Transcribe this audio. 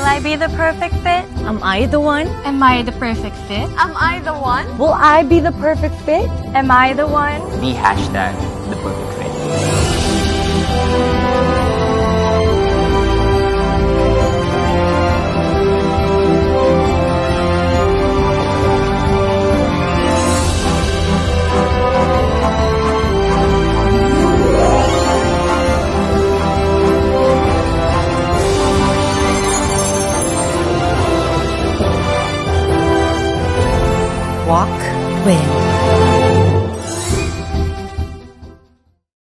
I be the perfect fit? Am I the one? Am I the perfect fit? Am I the one? Will I be the perfect fit? Am I the one? The hashtag, the perfect fit. Walk, win.